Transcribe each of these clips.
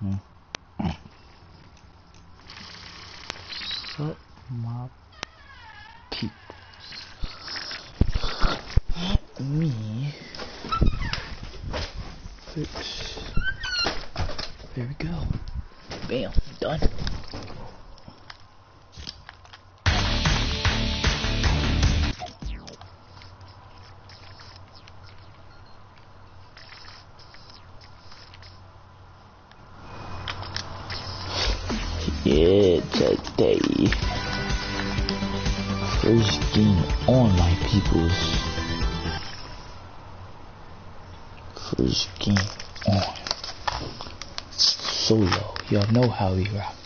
Sup, my people. Me. Fix. There we go. Bam, done. Yeah, today. First game on, my peoples. First game on. Solo. Y'all know how we rockin'.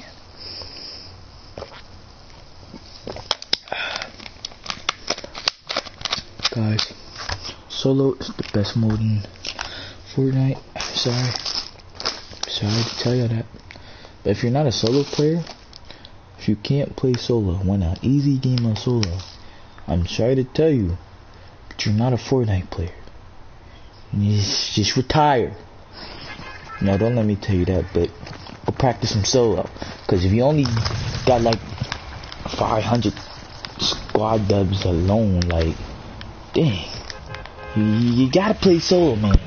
Guys, solo is the best mode in Fortnite. Sorry to tell you that. But if you're not a solo player, if you can't play solo, win an easy game of solo, I'm sorry to tell you, but you're not a Fortnite player. You just retire. No, don't let me tell you that, but go practice some solo. Because if you only got like 500 squad dubs alone, like, dang, you gotta play solo, man.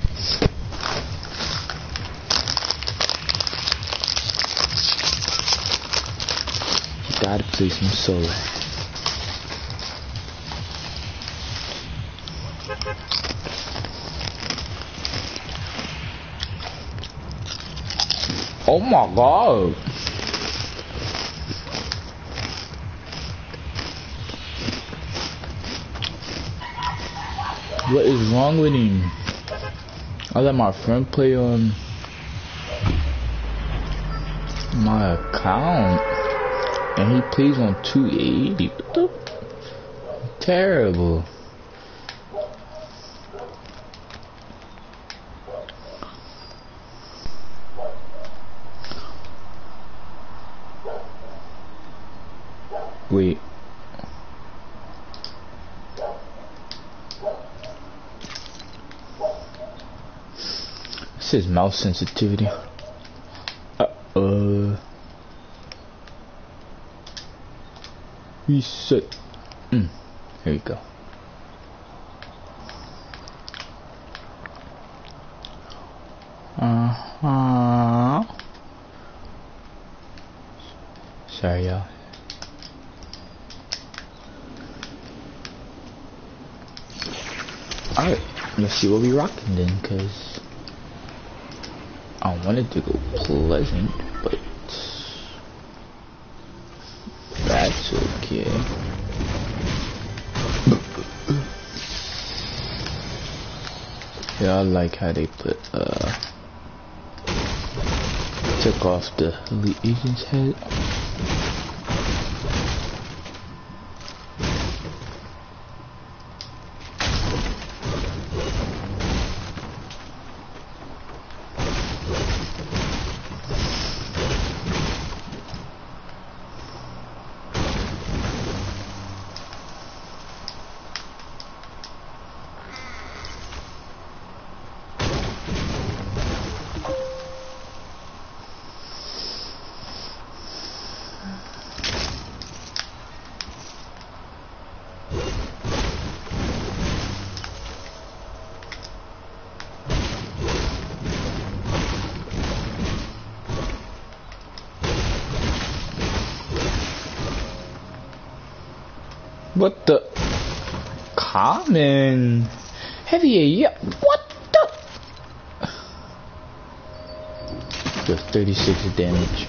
You gotta play some solo. Oh my god. What is wrong with him? I let my friend play on my account and he plays on 280. What the? Terrible. Wait. This is mouse sensitivity. Reset. Here we go. Sorry, y'all. Alright, let's see what we rockin' then, cause I wanted to go Pleasant, but that's okay. Yeah, I like how they put took off the elite agent's head. What the? Common heavy, yeah. What the? With 36 damage.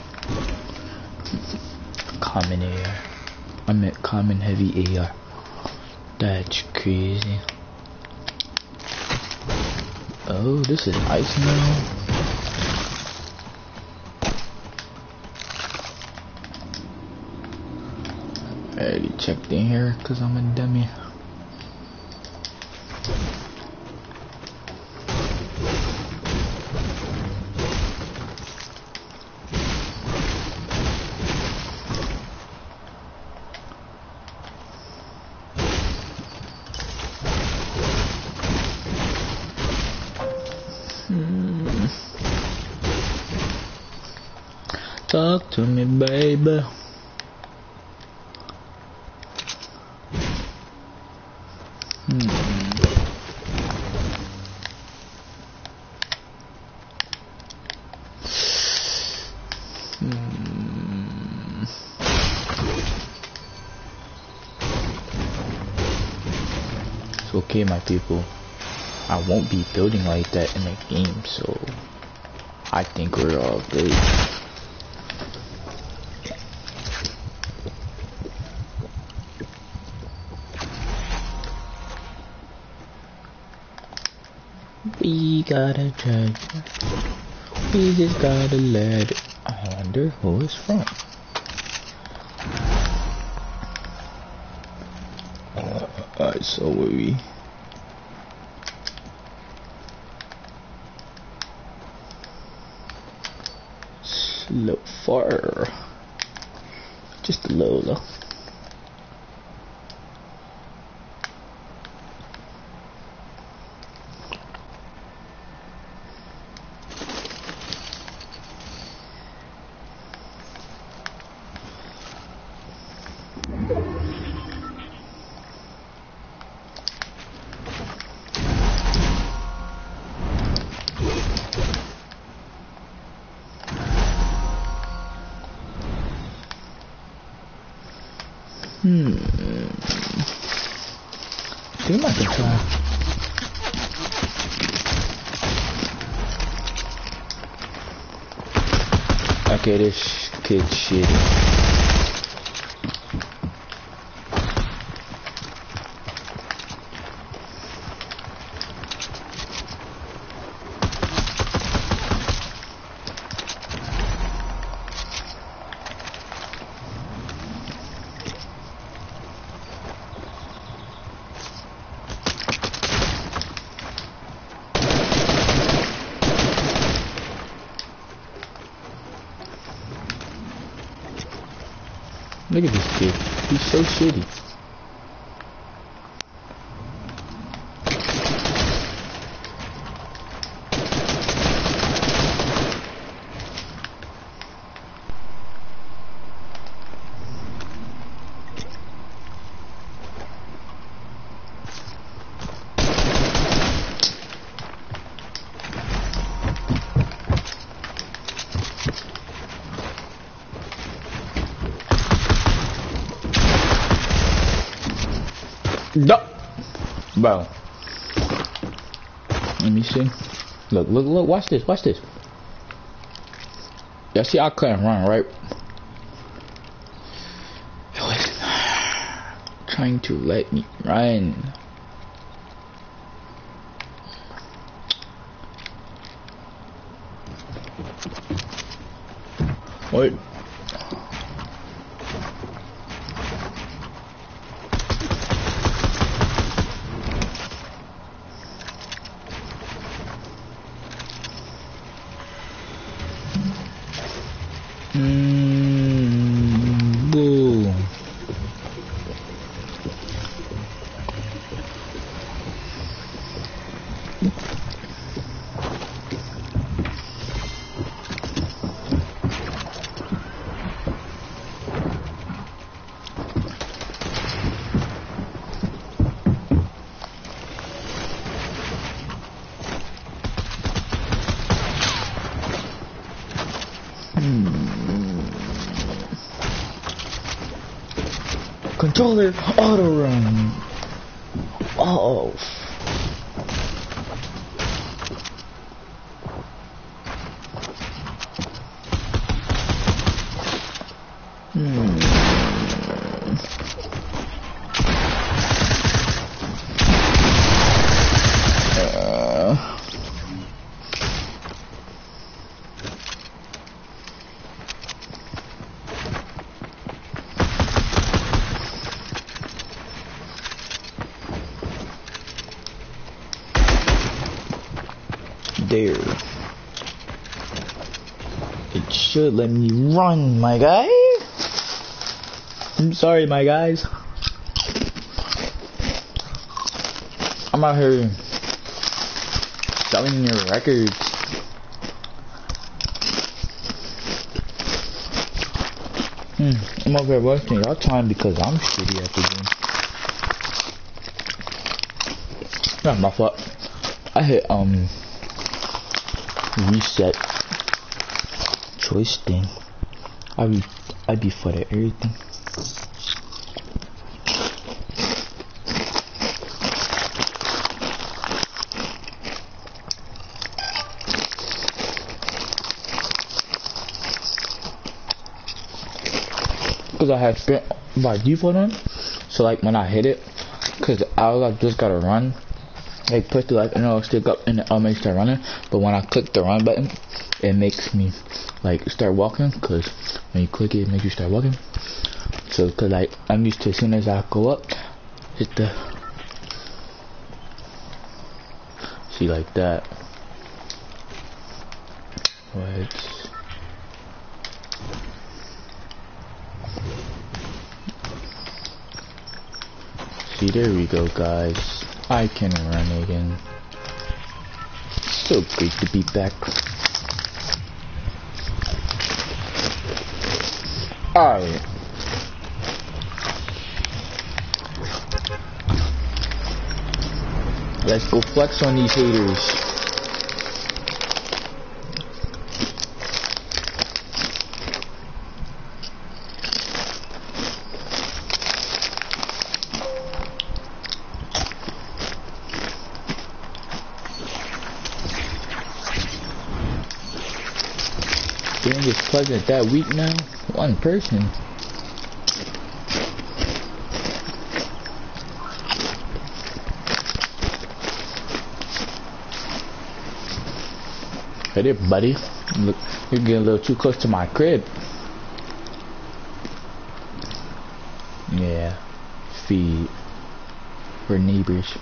Common AR. I meant common heavy AR. That's crazy. Oh, this is ice now. I already checked in here because I'm a dummy. Talk to me, baby. It's okay, my people. I won't be building like that in the game, so I think we're all good. We gotta try. We just gotta let it. I wonder who it's from. Alright, so where we? Slow far. Just a little though. I think I can try. Okay, this kid's shitty. Look at this kid. He's so shitty. No, bro. Let me see. Look, look, look. Watch this. Watch this. Y'all see I couldn't run, right? It was trying to let me run. What? Boom. Controller auto run. Oh. There. It should let me run, my guy. I'm sorry, my guys. I'm out here selling your records. I'm over here wasting y'all time because I'm shitty at the game. Not my fault. I hit reset choice thing. I be for the everything. Because I had sprint by default on, so like when I hit it, because I just gotta run, like push the left and it'll stick up and it'll make me start running. But when I click the run button, it makes me like start walking, because when you click it, it makes you start walking. So cause like I'm used to, as soon as I go up, hit the, see like that. Right. See, there we go, guys. I can run again. So great to be back. Alright. Let's go flex on these haters. Dang, is Pleasant that weak now? One person. Hey there, buddy. Look, you're getting a little too close to my crib. Yeah. Feed. We're neighbors.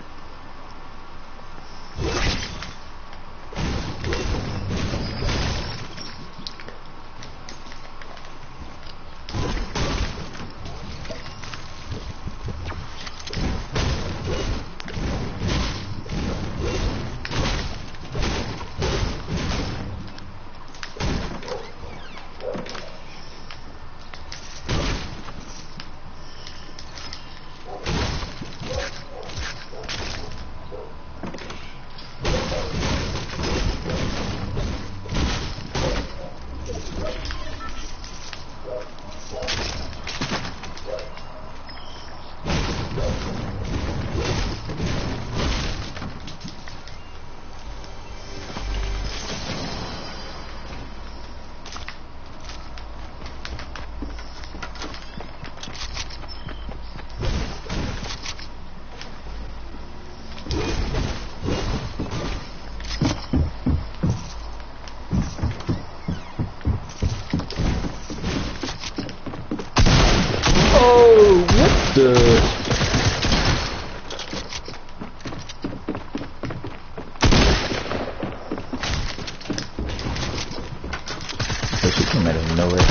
She came out of nowhere.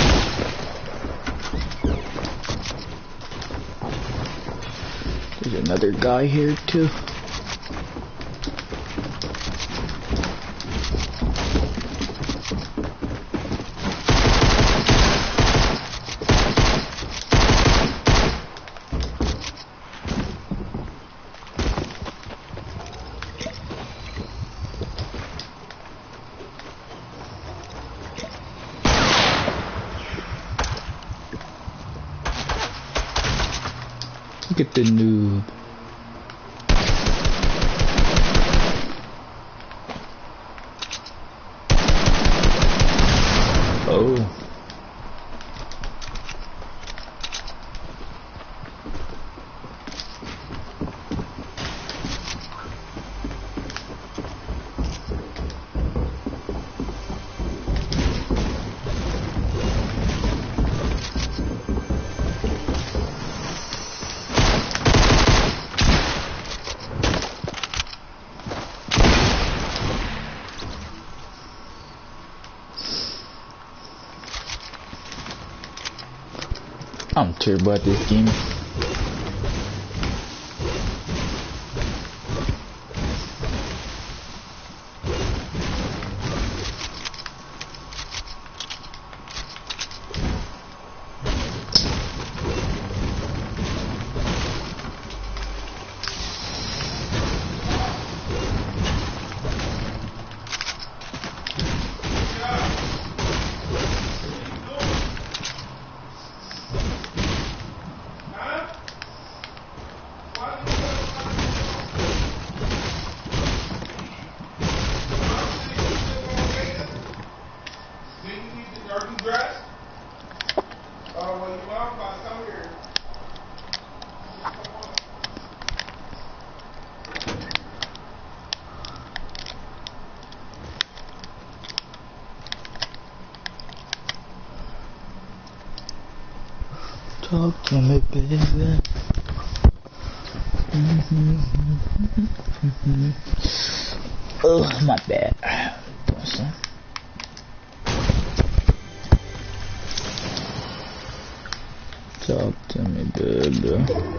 There's another guy here too. Look at the noob. Oh. I'm terrible at this game. Talk to me, baby. Oh, my bad. Doing some. Talk to me, baby.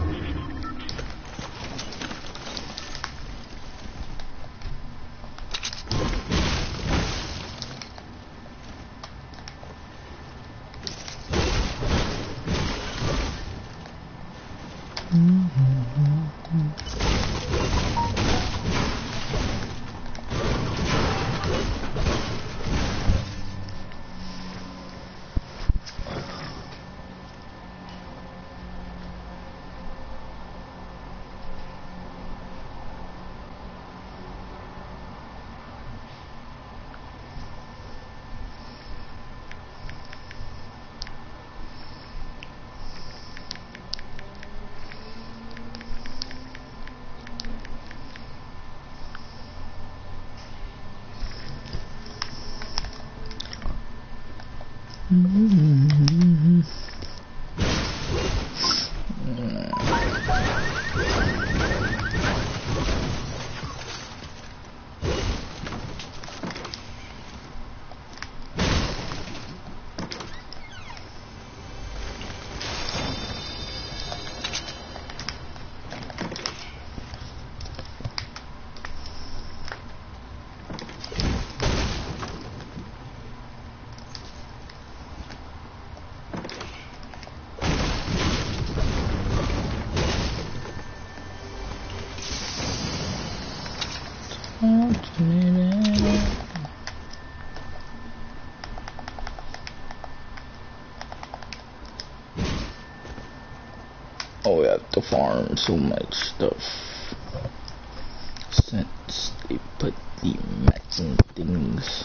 Oh, we have to farm so much stuff since they put the matching things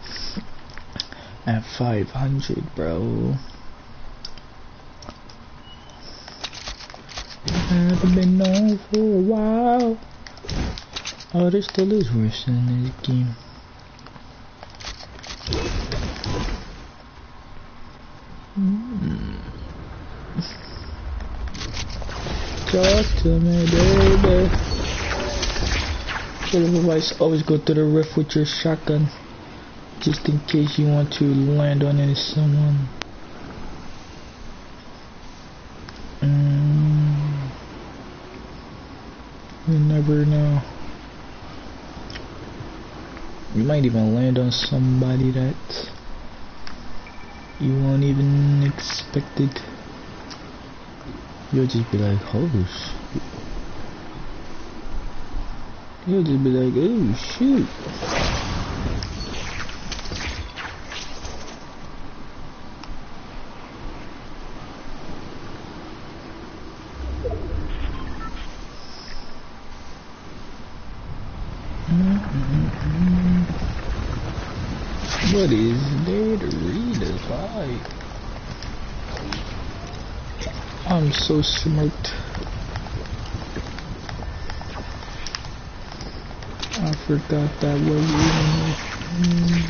at 500, bro. I haven't been known for a while. Oh, there still is worse in this game. Talk to me, baby. Bit of advice, always go to the rift with your shotgun, just in case you want to land on someone. You never know. You might even land on somebody that you won't even expect it. You'll just be like, oh shit. You'll just be like, oh shoot. What is there to read this like? I'm so smart. I forgot that was reading.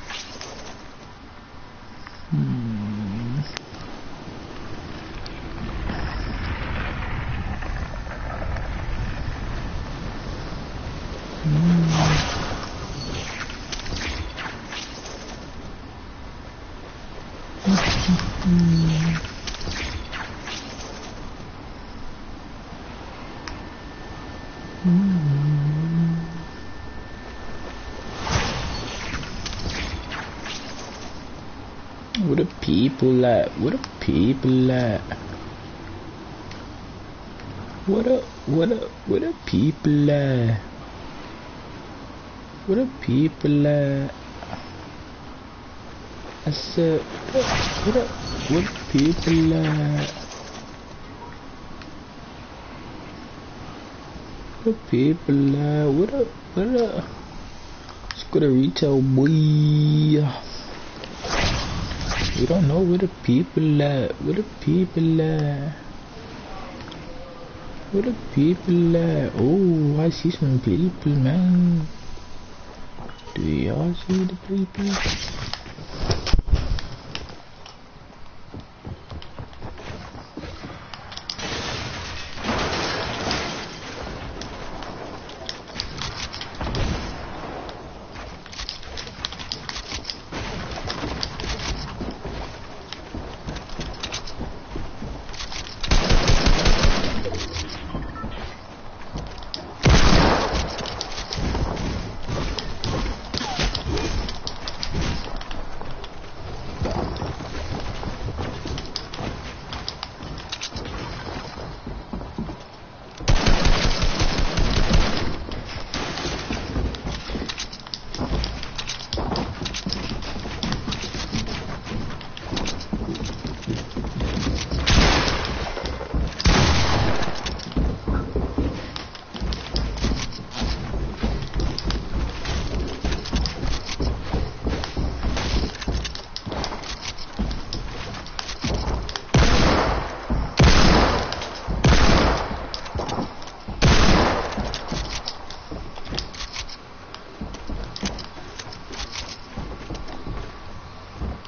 Where the people at? Where the people at? What up? What up? Where the people at? Where the people at? I said, what up? Where the people at? Where the people at? What up? What up? Let's go to retail, boy. We don't know where the people at. Where the people at? Where the people at? Oh, I see some people, man. Do y'all see the people?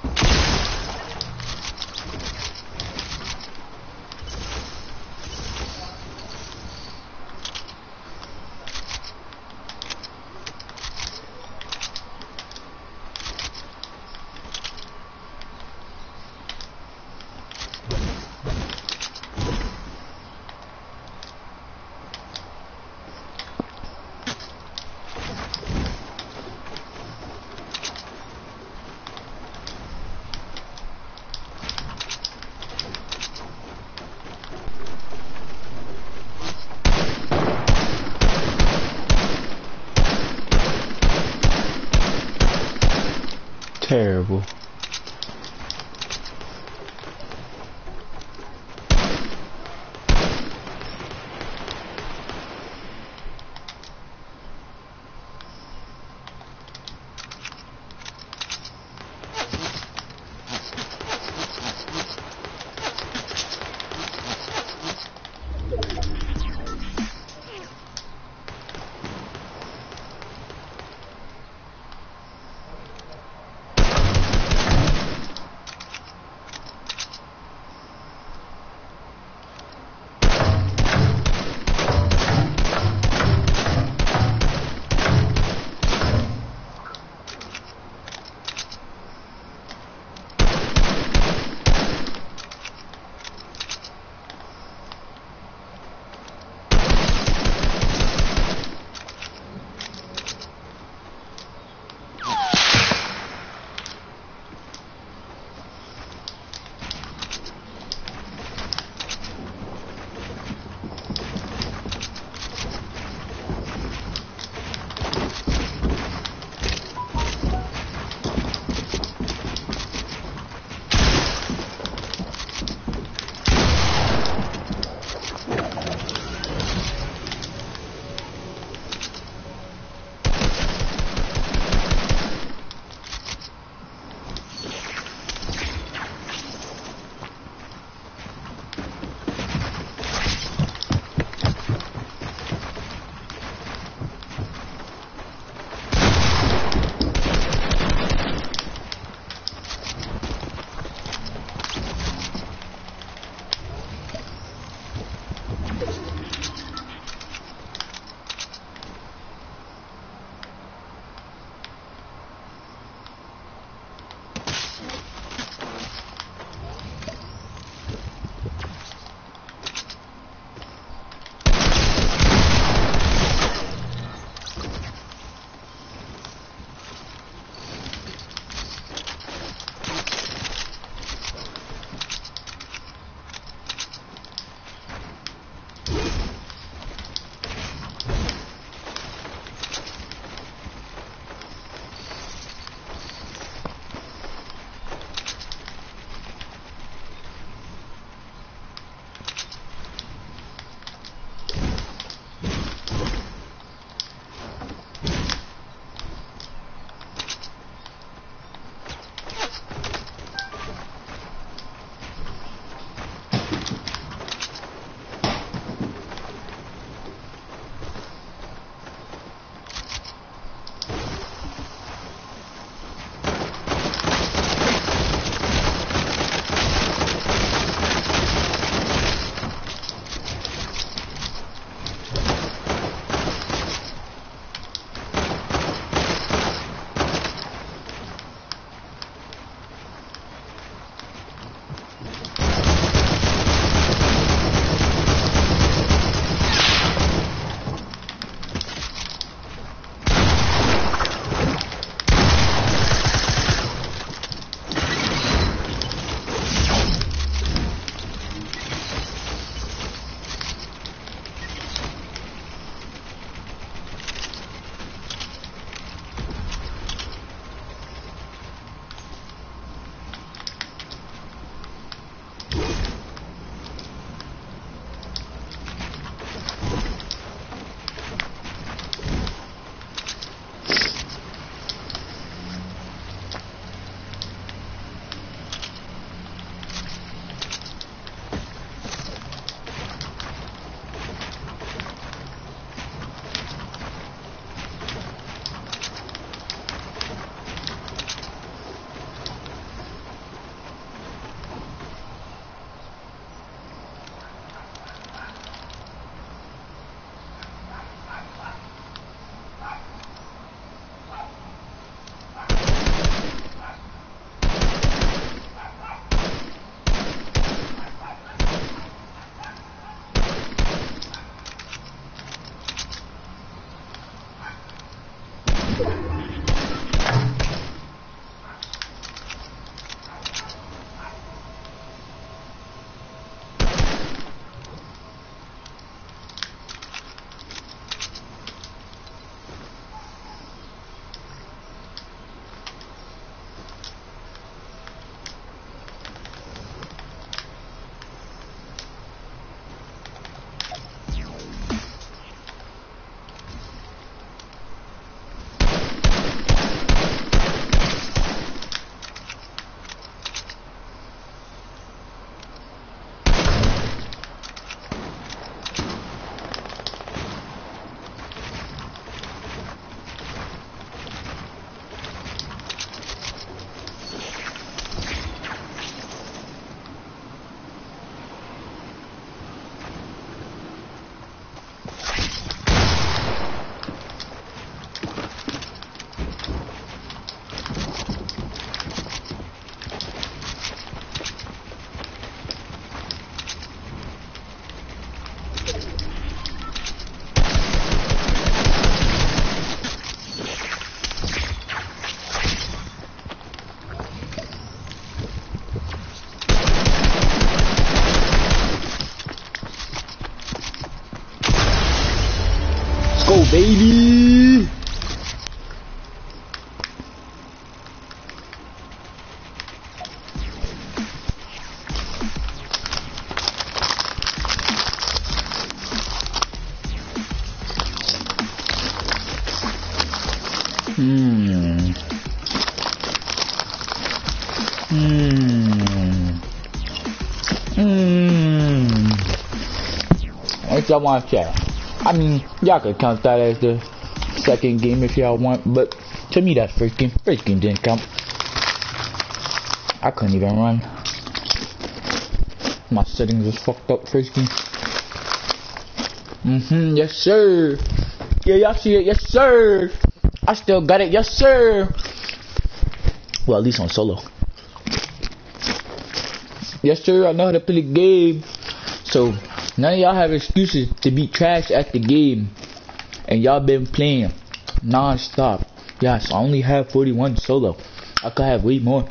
Terrible. baby. What y'all want to chat? I mean, y'all could count that as the second game if y'all want, but to me that's first game. First game didn't count. I couldn't even run. My settings was fucked up first game. Yes sir. Yeah, y'all see it, yes sir. I still got it, yes sir. Well, at least on solo. Yes sir, I know how to play the game. So none of y'all have excuses to be trash at the game. And y'all been playing non-stop. Yes, I only have 41 solo. I could have way more.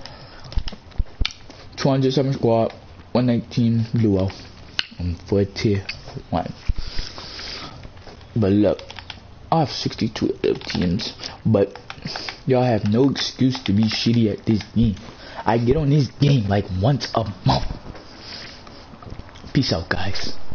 207 squad, 119 duo, and 4 tier 1. But look, I have 62 other teams, but y'all have no excuse to be shitty at this game. I get on this game like once a month. Peace out, guys.